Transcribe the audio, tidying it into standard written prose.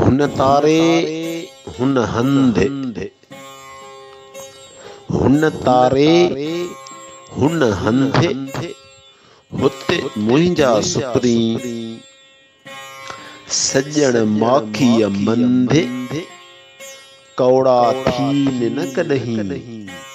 हुन तारे हुन हंधि, हुन तारे हुन हंधि, हुते मुंहिंजा सुपरी सजण माखीअ मंधि, कौड़ा थीन न कॾहिं